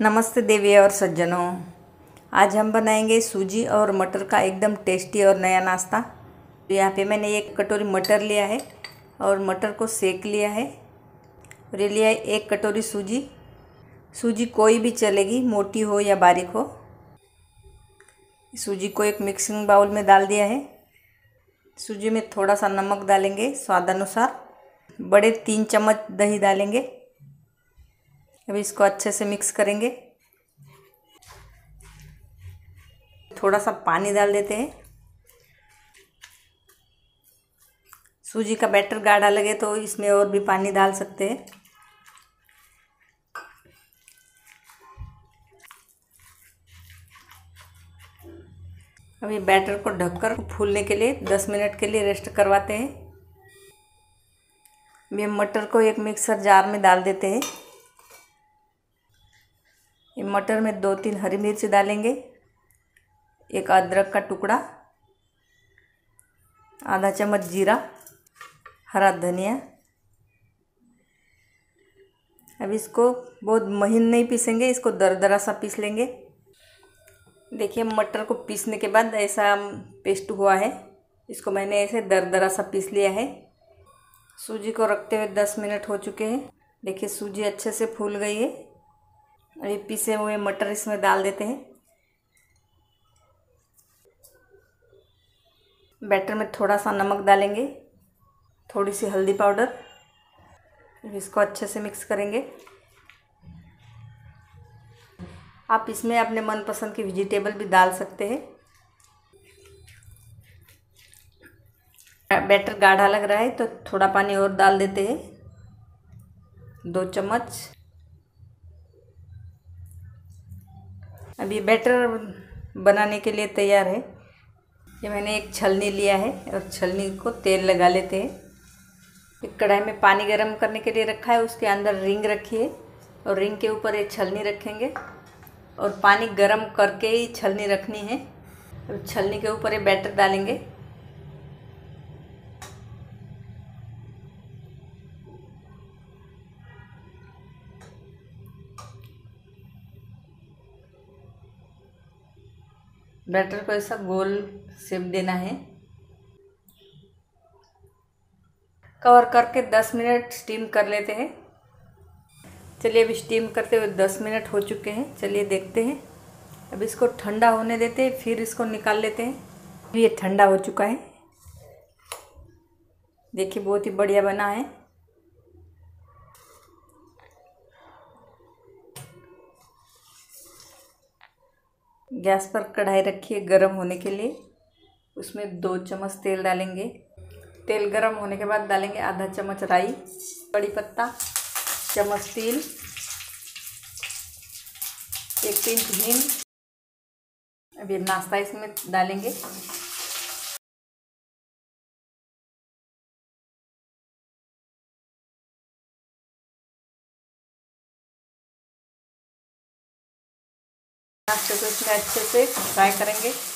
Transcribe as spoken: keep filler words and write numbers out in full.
नमस्ते देवी और सज्जनों। आज हम बनाएंगे सूजी और मटर का एकदम टेस्टी और नया नाश्ता। तो यहाँ पे मैंने एक कटोरी मटर लिया है और मटर को सेक लिया है। और ये लिया है एक कटोरी सूजी। सूजी कोई भी चलेगी, मोटी हो या बारीक हो। सूजी को एक मिक्सिंग बाउल में डाल दिया है। सूजी में थोड़ा सा नमक डालेंगे स्वादानुसार। बड़े तीन चम्मच दही डालेंगे। अभी इसको अच्छे से मिक्स करेंगे। थोड़ा सा पानी डाल देते हैं। सूजी का बैटर गाढ़ा लगे तो इसमें और भी पानी डाल सकते हैं। अभी बैटर को ढककर फूलने के लिए दस मिनट के लिए रेस्ट करवाते हैं। अभी मटर को एक मिक्सर जार में डाल देते हैं। ये मटर में दो तीन हरी मिर्च डालेंगे, एक अदरक का टुकड़ा, आधा चम्मच जीरा, हरा धनिया। अब इसको बहुत महीन नहीं पीसेंगे, इसको दरदरा सा पीस लेंगे। देखिए मटर को पीसने के बाद ऐसा पेस्ट हुआ है। इसको मैंने ऐसे दरदरा सा पीस लिया है। सूजी को रखते हुए दस मिनट हो चुके हैं। देखिए सूजी अच्छे से फूल गई है। अभी पीसे हुए मटर इसमें डाल देते हैं। बैटर में थोड़ा सा नमक डालेंगे, थोड़ी सी हल्दी पाउडर। इसको अच्छे से मिक्स करेंगे। आप इसमें अपने मनपसंद की वेजिटेबल भी डाल सकते हैं। बैटर गाढ़ा लग रहा है तो थोड़ा पानी और डाल देते हैं, दो चम्मच। अभी बैटर बनाने के लिए तैयार है। ये मैंने एक छलनी लिया है और छलनी को तेल लगा लेते हैं। एक कढ़ाई में पानी गर्म करने के लिए रखा है, उसके अंदर रिंग रखी है और रिंग के ऊपर एक छलनी रखेंगे और पानी गर्म करके ही छलनी रखनी है। अब छलनी के ऊपर ये बैटर डालेंगे। बैटर को ऐसा गोल शेप देना है। कवर करके दस मिनट स्टीम कर लेते हैं। चलिए अभी स्टीम करते हुए दस मिनट हो चुके हैं। चलिए देखते हैं। अब इसको ठंडा होने देते हैं, फिर इसको निकाल लेते हैं। ये ठंडा हो चुका है। देखिए बहुत ही बढ़िया बना है। गैस पर कढ़ाई रखिए गरम होने के लिए। उसमें दो चम्मच तेल डालेंगे। तेल गरम होने के बाद डालेंगे आधा चम्मच राई, कड़ी पत्ता, चम्मच तिल, एक पिंच हींग। अब ये नाश्ता इसमें डालेंगे। नाश्ते को इसमें अच्छे से फ्राई करेंगे।